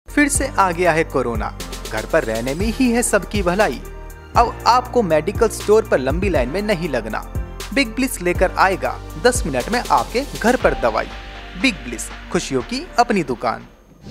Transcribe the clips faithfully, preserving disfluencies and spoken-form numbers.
फिर से आ गया है कोरोना, घर पर रहने में ही है सबकी भलाई। अब आपको मेडिकल स्टोर पर लंबी लाइन में नहीं लगना। बिग ब्लिस लेकर आएगा दस मिनट में आपके घर पर दवाई। बिग ब्लिस, खुशियों की अपनी दुकान।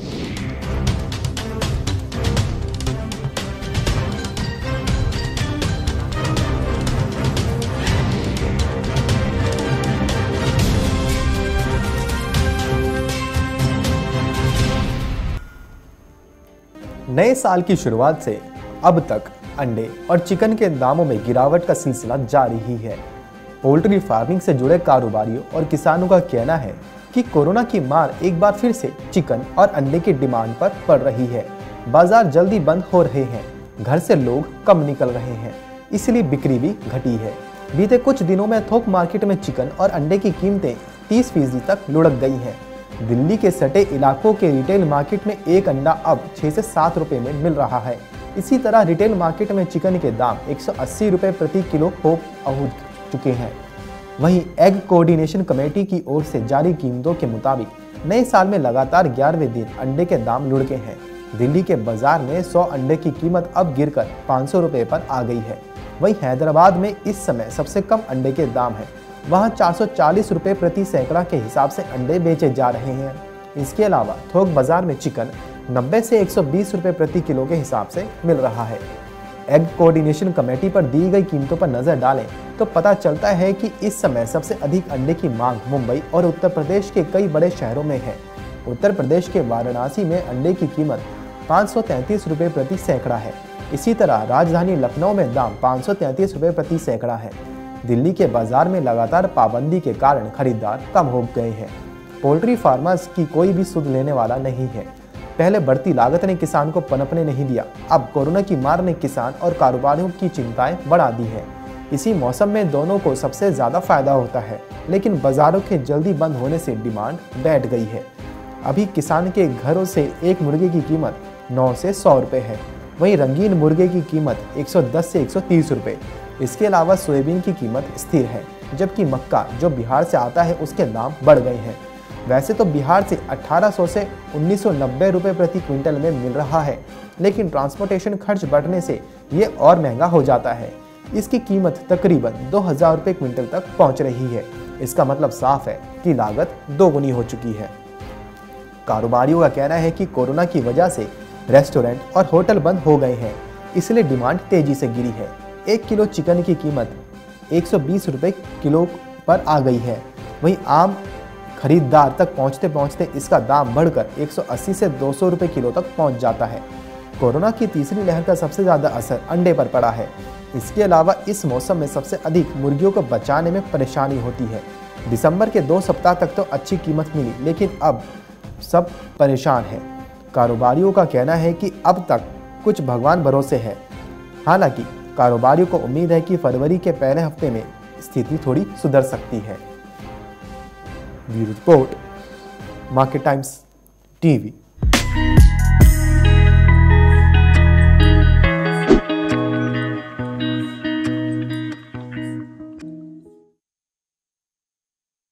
नए साल की शुरुआत से अब तक अंडे और चिकन के दामों में गिरावट का सिलसिला जारी ही है। पोल्ट्री फार्मिंग से जुड़े कारोबारियों और किसानों का कहना है कि कोरोना की मार एक बार फिर से चिकन और अंडे की डिमांड पर पड़ रही है। बाजार जल्दी बंद हो रहे हैं, घर से लोग कम निकल रहे हैं, इसलिए बिक्री भी घटी है। बीते कुछ दिनों में थोक मार्केट में चिकन और अंडे की कीमतें तीस फीसदी तक लुढ़क गई हैं। दिल्ली के सटे इलाकों के रिटेल मार्केट में एक अंडा अब छह से सात रुपए में मिल रहा है। इसी तरह रिटेल मार्केट में चिकन के दाम एक सौ अस्सी रुपए प्रति किलो हो पहुंच चुके हैं। वहीं एग कोऑर्डिनेशन कमेटी की ओर से जारी कीमतों के मुताबिक नए साल में लगातार ग्यारहवें दिन अंडे के दाम लुढ़के हैं। दिल्ली के बाजार में सौ अंडे की कीमत अब गिरकर पाँच सौ रुपए पर आ गई है। वहीं हैदराबाद में इस समय सबसे कम अंडे के दाम है, वहाँ चार सौ चालीस रुपए प्रति सैकड़ा के हिसाब से अंडे बेचे जा रहे हैं। इसके अलावा थोक बाजार में चिकन नब्बे से एक सौ बीस रुपए प्रति किलो के हिसाब से मिल रहा है। एग कोऑर्डिनेशन कमेटी पर दी गई कीमतों पर नजर डालें तो पता चलता है कि इस समय सबसे अधिक अंडे की मांग मुंबई और उत्तर प्रदेश के कई बड़े शहरों में है। उत्तर प्रदेश के वाराणसी में अंडे की कीमत पाँच सौ तैंतीस रुपए प्रति सैकड़ा है। इसी तरह राजधानी लखनऊ में दाम पाँच सौ तैंतीस रुपए प्रति सैकड़ा है। दिल्ली के बाजार में लगातार पाबंदी के कारण खरीदार कम हो गए हैं। पोल्ट्री फार्मर्स की कोई भी सुध लेने वाला नहीं है। पहले बढ़ती लागत ने किसान को पनपने नहीं दिया, अब कोरोना की मार ने किसान और कारोबारियों की चिंताएं बढ़ा दी है। इसी मौसम में दोनों को सबसे ज्यादा फायदा होता है, लेकिन बाजारों के जल्दी बंद होने से डिमांड बैठ गई है। अभी किसान के घरों से एक मुर्गे की कीमत नौ से सौ रुपए है। वहीं रंगीन मुर्गे की कीमत एक सौ दस से एक सौ तीस रुपए। इसके अलावा सोयाबीन की कीमत स्थिर है, जबकि मक्का जो बिहार से आता है उसके दाम बढ़ गए हैं। वैसे तो बिहार से अठारह सौ से उन्नीस सौ नब्बे रुपए प्रति क्विंटल में मिल रहा है, लेकिन ट्रांसपोर्टेशन खर्च बढ़ने से ये और महंगा हो जाता है। इसकी कीमत तकरीबन दो हज़ार रुपए क्विंटल तक पहुंच रही है। इसका मतलब साफ है कि लागत दोगुनी हो चुकी है। कारोबारियों का कहना है कि कोरोना की वजह से रेस्टोरेंट और होटल बंद हो गए हैं, इसलिए डिमांड तेजी से गिरी है। एक किलो चिकन की कीमत एक सौ बीस रुपए किलो पर आ गई है। वहीं आम खरीदार तक पहुंचते पहुंचते इसका दाम बढ़कर एक सौ अस्सी से दो सौ रुपए किलो तक पहुंच जाता है। कोरोना की तीसरी लहर का सबसे ज़्यादा असर अंडे पर पड़ा है। इसके अलावा इस मौसम में सबसे अधिक मुर्गियों को बचाने में परेशानी होती है। दिसंबर के दो सप्ताह तक तो अच्छी कीमत मिली, लेकिन अब सब परेशान हैं। कारोबारियों का कहना है कि अब तक कुछ भगवान भरोसे है। हालांकि कारोबारियों को उम्मीद है कि फरवरी के पहले हफ्ते में स्थिति थोड़ी सुधर सकती है। Bureau report, market times TV.